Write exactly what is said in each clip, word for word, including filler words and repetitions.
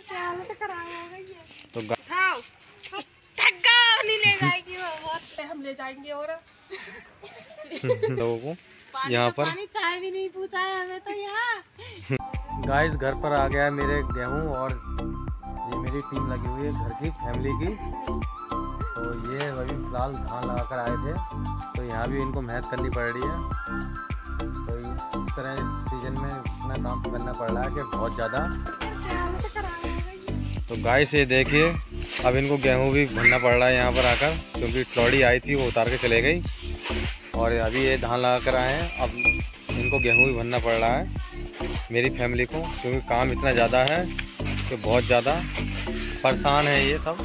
क्या हालत खराब हो गई है। तो धक्का नहीं ले जाएगी वो, बहुत हम ले जाएंगे। और लोगों को यहाँ पर पानी चाय भी नहीं पूछा है हमें तो यहाँ। गाइस घर पर आ गया है मेरे गेहूं, और ये मेरी टीम लगी हुई है घर की फैमिली की। तो ये अभी फिलहाल धान लगा कर आए थे, तो यहाँ भी इनको मेहनत करनी पड़ रही है। तो इस तरह इस सीज़न में इतना काम करना पड़ रहा है कि बहुत ज़्यादा। तो गाइस ये देखिए, अब इनको गेहूं भी भरना पड़ रहा है यहाँ पर आकर, क्योंकि ट्रॉली आई थी वो उतार के चले गई, और अभी ये धान लगा कर आए हैं। अब इनको गेहूं भी भरना पड़ रहा है मेरी फैमिली को, क्योंकि काम इतना ज़्यादा है कि बहुत ज़्यादा परेशान है ये सब।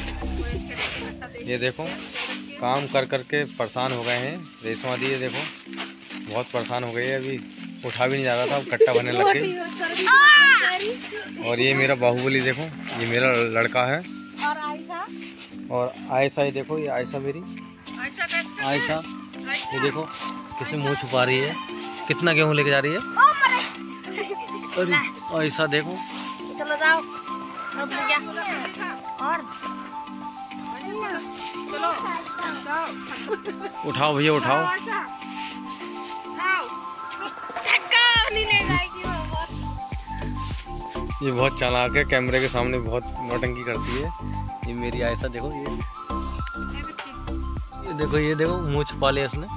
ये देखो काम कर कर के परेशान हो गए हैं। रेशमा दी ये देखो बहुत परेशान हो गई है, अभी उठा भी नहीं जा रहा था, अब कट्टा बनने लग गई। और ये मेरा बाहुबली देखो, ये मेरा लड़का है। और आयशा और आयशा ये देखो, ये आयशा मेरी आयशा ये देखो किसे मुंह छुपा रही है, कितना गेहूं लेके जा रही है। अरे आयशा देखो, चलो जाओ और चलो उठाओ भैया उठाओ। धक्का नहीं ले जाएगी वो, बहुत ये बहुत चालाक है, कैमरे के सामने बहुत नौटंकी करती है। ये मेरी आयशा देखो, ये ये देखो ये देखो मुंह छुपा लिया इसने।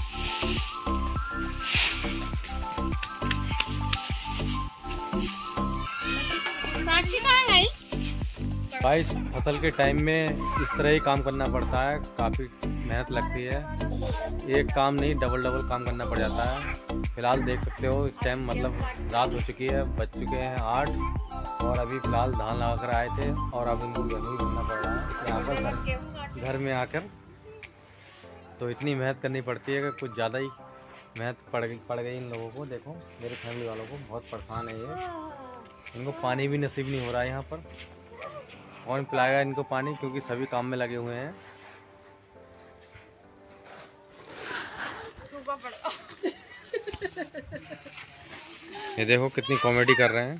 बाईस फसल के टाइम में इस तरह ही काम करना पड़ता है, काफ़ी मेहनत लगती है। एक काम नहीं डबल डबल काम करना पड़ जाता है। फिलहाल देख सकते हो इस टाइम मतलब रात हो चुकी है, बज चुके हैं आठ, और अभी फ़िलहाल धान लगा कर आए थे, और अब इनको गेहूँ ही भरना पड़ रहा है यहाँ पर घर, घर में आकर। तो इतनी मेहनत करनी पड़ती है कि कुछ ज़्यादा ही मेहनत पड़ गई पड़ गई इन लोगों को। देखो मेरे फैमिली वालों को बहुत परेशान है ये, इनको पानी भी नसीब नहीं हो रहा है यहाँ पर। कौन पिलाएगा इनको पानी, क्योंकि सभी काम में लगे हुए हैं। ये देखो कितनी कॉमेडी कर रहे हैं,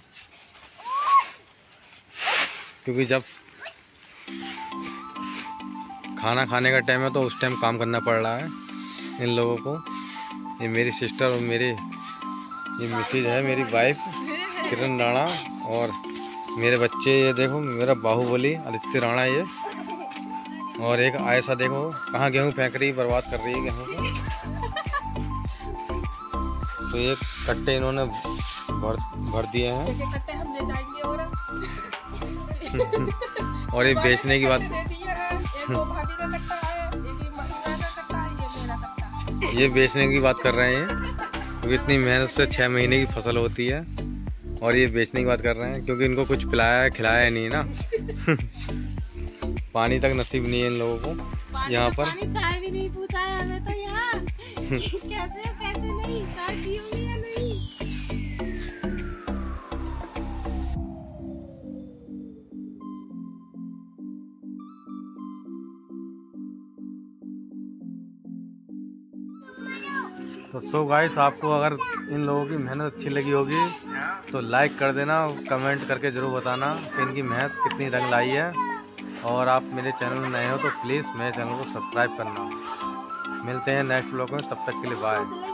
क्योंकि जब खाना खाने का टाइम है तो उस टाइम काम करना पड़ रहा है इन लोगों को। ये मेरी सिस्टर और मेरे ये मिसेज है, मेरी वाइफ किरण राणा, और मेरे बच्चे ये देखो, मेरा बाहुबली आदित्य राणा ये, और एक आयशा देखो कहाँ गेहूँ फेंक रही, बर्बाद कर रही है गेहूँ को। तो ये कट्टे इन्होंने भर भर दिए हैं। कट्टे हम ले जाएंगे। और और ये बेचने की बात, ये बेचने की बात कर रहे हैं, क्योंकि इतनी मेहनत से छः महीने की फसल होती है, और ये बेचने की बात कर रहे हैं, क्योंकि इनको कुछ पिलाया खिलाया नहीं ना। पानी तक नसीब नहीं है इन लोगों को यहाँ पर। पानी चाय भी नहीं पूछा है हमें तो यहाँ। कैसे कैसे नहीं चाय पियोगे या नहीं। तो सो गाइस, आपको अगर इन लोगों की मेहनत अच्छी लगी होगी तो लाइक कर देना, कमेंट करके ज़रूर बताना कि इनकी मेहनत कितनी रंग लाई है। और आप मेरे चैनल में नए हो तो प्लीज़ मेरे चैनल को सब्सक्राइब करना। मिलते हैं नेक्स्ट ब्लॉग में, तब तक के लिए बाय।